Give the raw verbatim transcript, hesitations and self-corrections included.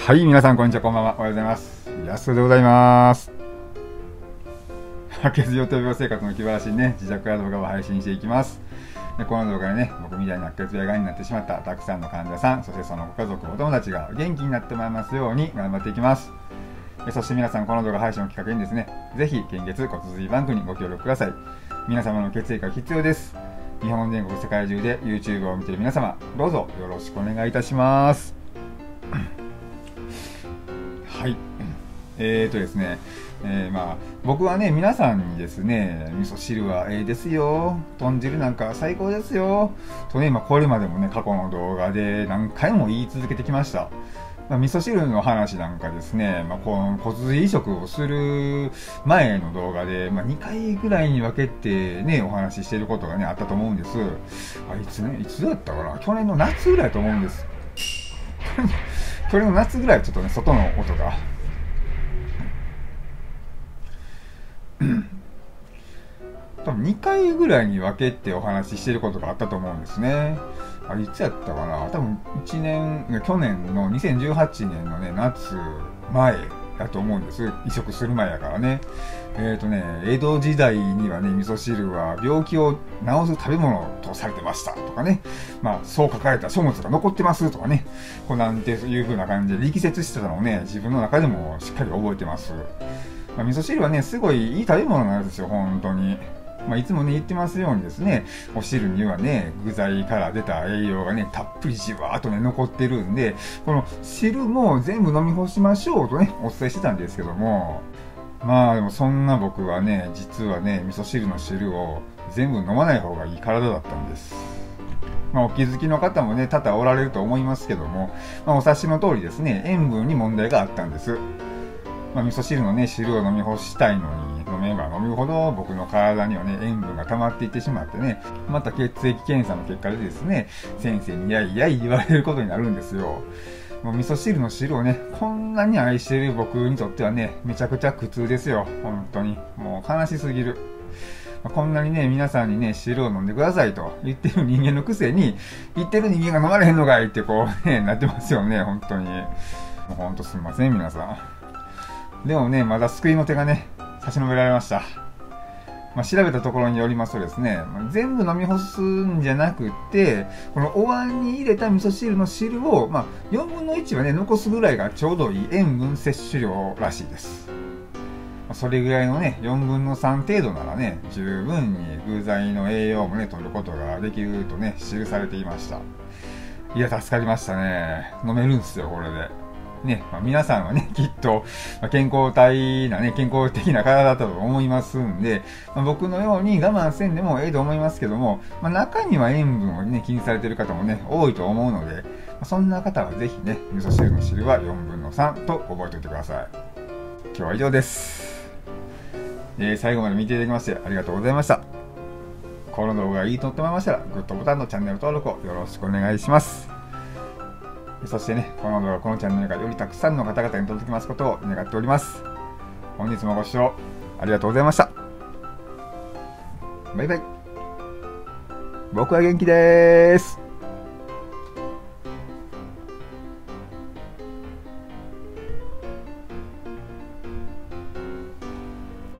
はい、皆さんこんにちは、こんばんは。おはようございます。やすでございます。白血病と病生活の気晴らしにね、自宅や動画を配信していきます。でこの動画でね、僕みたいに白血病がんになってしまったたくさんの患者さん、そしてそのご家族、お友達が元気になってもらいますように頑張っていきます。そして皆さん、この動画配信をきっかけにですね、ぜひ献血骨髄バンクにご協力ください。皆様の血液が必要です。日本全国世界中で YouTube を見ている皆様、どうぞよろしくお願いいたします。はい。えーとですね、えー、まあ、僕はね、皆さんにですね、味噌汁はええですよ、豚汁なんか最高ですよ、とね、まあ、これまでもね、過去の動画で何回も言い続けてきました。まあ、味噌汁の話なんかですね、まあ、この骨髄移植をする前の動画で、まあ、にかいぐらいに分けてね、お話ししていることがね、あったと思うんです。あいつね、いつだったかな、去年の夏ぐらいだと思うんです。去年の夏ぐらいちょっとね、外の音が。多分にかいぐらいに分けてお話ししてることがあったと思うんですね。あれいつやったかな、多分いちねん、去年のにせんじゅうはちねんのね、夏前だと思うんです。移植する前やからね。えっとね、江戸時代にはね、味噌汁は病気を治す食べ物とされてましたとかね。まあ、そう書かれた書物が残ってますとかね。こうなんていう風な感じで力説してたのをね、自分の中でもしっかり覚えてます。まあ、味噌汁はね、すごいいい食べ物なんですよ、本当に。まあ、いつもね、言ってますようにですね、お汁にはね、具材から出た栄養がね、たっぷりじわーっとね、残ってるんで、この汁も全部飲み干しましょうとね、お伝えしてたんですけども、まあでもそんな僕はね、実はね、味噌汁の汁を全部飲まない方がいい体だったんです。まあお気づきの方もね、多々おられると思いますけども、まあお察しの通りですね、塩分に問題があったんです。まあ、味噌汁のね、汁を飲み干したいのに飲めば飲むほど僕の体にはね、塩分が溜まっていってしまってね、また血液検査の結果でですね、先生にやいやい言われることになるんですよ。もう味噌汁の汁をね、こんなに愛している僕にとってはね、めちゃくちゃ苦痛ですよ。本当に。もう悲しすぎる。こんなにね、皆さんにね、汁を飲んでくださいと言ってる人間のくせに、言ってる人間が飲まれへんのかいってこうね、なってますよね、本当に。もう本当すみません、皆さん。でもね、まだ救いの手がね、差し伸べられました。まあ、調べたところによりますとですね、全部飲み干すんじゃなくて、このお椀に入れた味噌汁の汁を、まあ、よんぶんのいちはね、残すぐらいがちょうどいい塩分摂取量らしいです。それぐらいのね、よんぶんのさん程度ならね、十分に具材の栄養もね、取ることができるとね、記されていました。いや、助かりましたね。飲めるんですよ、これで。ね、まあ、皆さんはね、きっと、まあ、健康体なね、健康的な体だったと思いますんで、まあ、僕のように我慢せんでもええと思いますけども、まあ、中には塩分をね、気にされている方もね、多いと思うので、まあ、そんな方はぜひね、味噌汁の汁はよんぶんのさんと覚えておいてください。今日は以上です。えー、最後まで見ていただきましてありがとうございました。この動画がいいと思ってもらいましたら、グッドボタンのチャンネル登録をよろしくお願いします。そしてね、この動画、このチャンネルがよりたくさんの方々に届きますことを願っております。本日もご視聴ありがとうございました。バイバイ。僕は元気でーす。